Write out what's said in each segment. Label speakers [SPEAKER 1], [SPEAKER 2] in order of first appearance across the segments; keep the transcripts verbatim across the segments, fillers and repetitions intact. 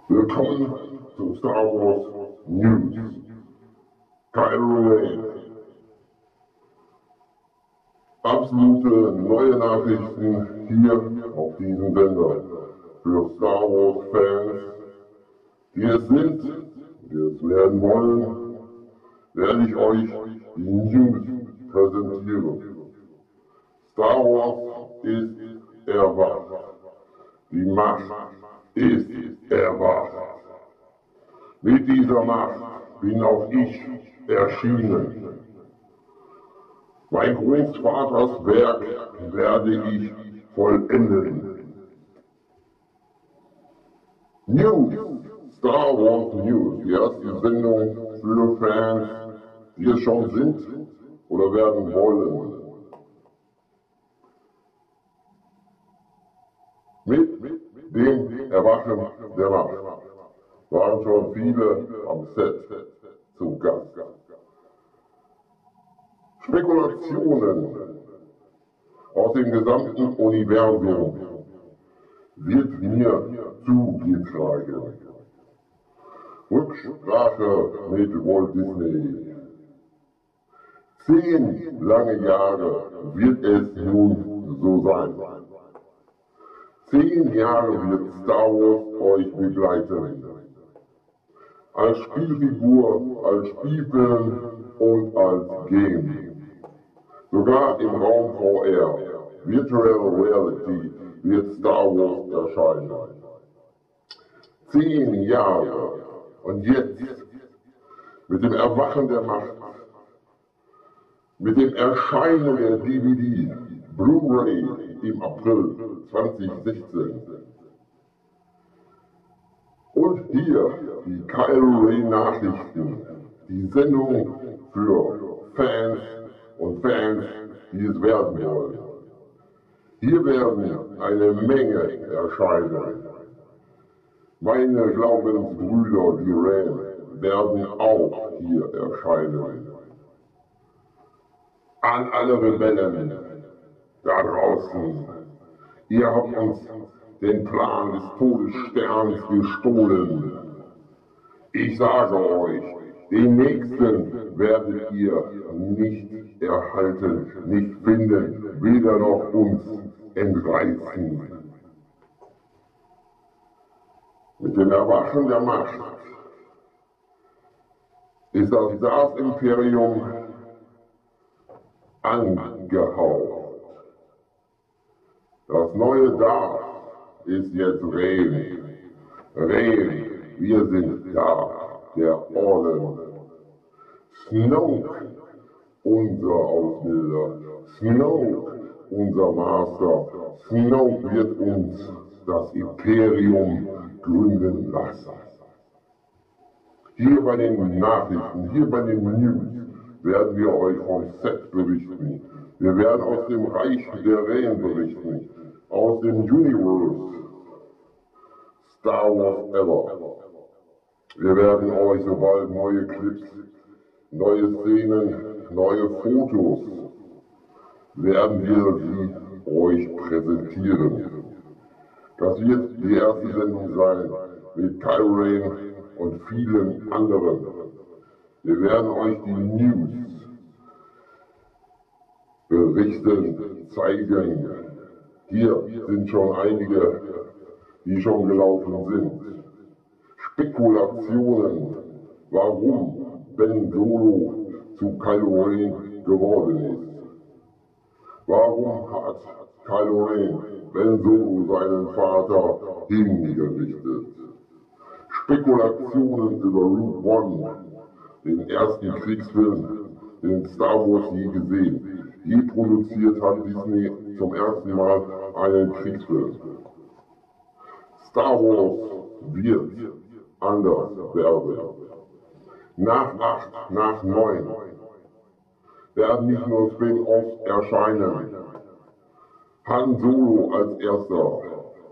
[SPEAKER 1] Willkommen zu Star Wars News. Kylo Ren. Absolute neue Nachrichten hier auf diesem Sender. Für Star Wars Fans, die es sind, die es werden wollen, werde ich euch die News präsentieren. Star Wars ist erwacht. Die Macht ist erwacht. Mit dieser Macht bin auch ich erschienen. Mein Großvaters Werk werde ich vollenden. News, Star Wars News, die erste Sendung für Fans, die es schon sind oder werden wollen. Mit dem Erwachen der Macht waren schon viele am Set zu Gast. Spekulationen aus dem gesamten Universum wird mir zugetragen. Rücksprache mit Walt Disney. Zehn lange Jahre wird es nun so sein. Zehn Jahre wird Star Wars euch begleiten. Als Spielfigur, als Spielfilm und als Game. Sogar im Raum V R, Virtual Reality, wird Star Wars erscheinen. Zehn Jahre. Und jetzt, mit dem Erwachen der Macht, mit dem Erscheinen der D V D, Blu-ray im April zweitausendsechzehn. Und hier die Kylo Ren Nachrichten, die Sendung für Fans und Fans, die es werden wollen. Hier werden eine Menge erscheinen. Meine Glaubensbrüder, die Ren, werden auch hier erscheinen. An alle Rebellen da draußen, ihr habt uns den Plan des Todessterns gestohlen. Ich sage euch, den nächsten werdet ihr nicht erhalten, nicht finden, weder noch uns entreißen. Mit dem Erwachen der Macht ist das Darth-Imperium angehaucht. Das neue Darth ist jetzt Ren. Ren, wir sind da, der Orden. Snoke, unser Ausbilder. Snoke, unser Master. Snoke wird uns das Imperium gründen lassen. Hier bei den Nachrichten, hier bei den News werden wir euch vom Set berichten. Wir werden aus dem Reich der Ren berichten, aus dem Universe Star Wars Ever. Wir werden euch sobald neue Clips, neue Szenen, neue Fotos, werden wir sie euch präsentieren. Das wird die erste Sendung sein mit Kylo Ren und vielen anderen. Wir werden euch die News berichten, zeigen. Hier sind schon einige, die schon gelaufen sind. Spekulationen, warum Ben Solo zu Kylo Ren geworden ist. Warum hat Kylo Ren Ben Solo seinen Vater hingerichtet? Spekulationen über Rogue One, den ersten Kriegsfilm, den Star Wars je gesehen. Je produziert hat Disney zum ersten Mal einen Kriegsfilm. Star Wars wird anders werden. Nach acht, nach neun werden nicht nur Spin-offs erscheinen. Han Solo als erster,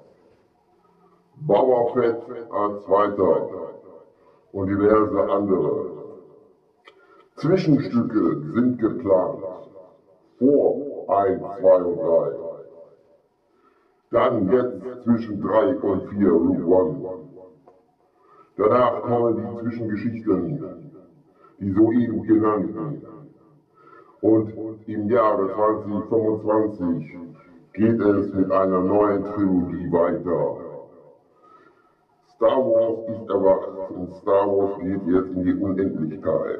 [SPEAKER 1] Boba Fett als zweiter und diverse andere. Zwischenstücke sind geplant. Vor eins, zwei und drei. Dann jetzt zwischen drei und vier Rogue One. Danach kommen die Zwischengeschichten, die soeben genannten. Und im Jahre zweitausendfünfundzwanzig geht es mit einer neuen Trilogie weiter. Star Wars ist erwacht und Star Wars geht jetzt in die Unendlichkeit.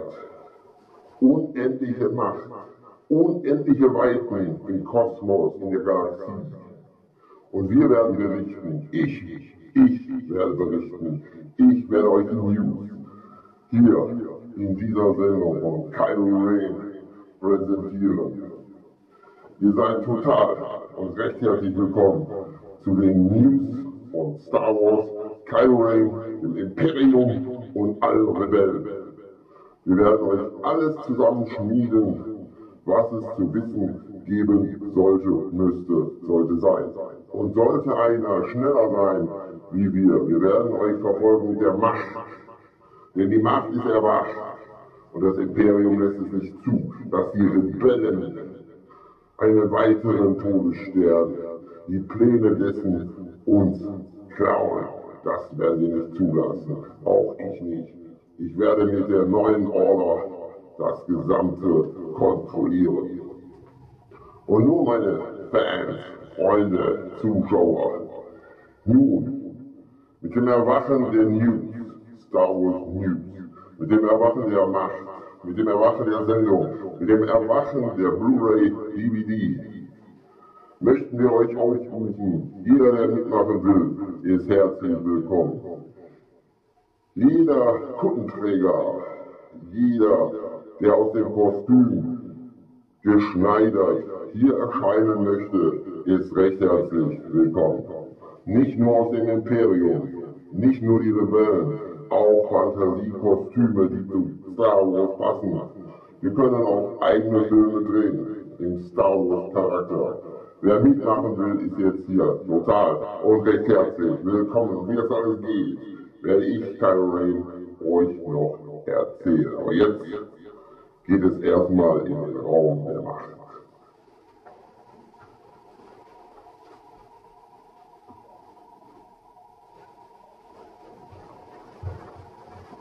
[SPEAKER 1] Unendliche Macht, unendliche Weiten im Kosmos, in der Galaxie. Und wir werden berichten, ich, ich werde berichten, ich werde euch die News hier in dieser Sendung von Kylo Ren präsentieren. Ihr seid total und recht herzlich willkommen zu den News von Star Wars, Kylo Ren, dem Imperium und allen Rebellen. Wir werden euch alles zusammenschmieden, was es zu wissen geben sollte, müsste, sollte sein. Und sollte einer schneller sein wie wir, wir werden euch verfolgen mit der Macht. Denn die Macht ist erwacht und das Imperium lässt es nicht zu, dass die Rebellen einen weiteren Todesstern, die Pläne dessen uns klauen. Das werden wir nicht zulassen, auch ich nicht. Ich werde mit der neuen Order das Gesamte kontrollieren. Und nun, meine Fans, Freunde, Zuschauer, nun, mit dem Erwachen der News, Star Wars News, mit dem Erwachen der Macht, mit dem Erwachen der Sendung, mit dem Erwachen der Blu-ray D V D, möchten wir euch aufrufen, jeder, der mitmachen will, ist herzlich willkommen. Jeder Kuttenträger, jeder, der aus dem Kostüm geschneidert hier erscheinen möchte, ist recht herzlich willkommen. Nicht nur aus dem Imperium, nicht nur die Rebellen, auch Fantasiekostüme, die zu Star Wars passen. Wir können auch eigene Filme drehen, im Star Wars Charakter. Wer mitmachen will, ist jetzt hier total und recht herzlich willkommen. Wie das alles geht, werde ich, Kylo Ren, euch noch erzählen. Aber jetzt geht es erstmal in den Raum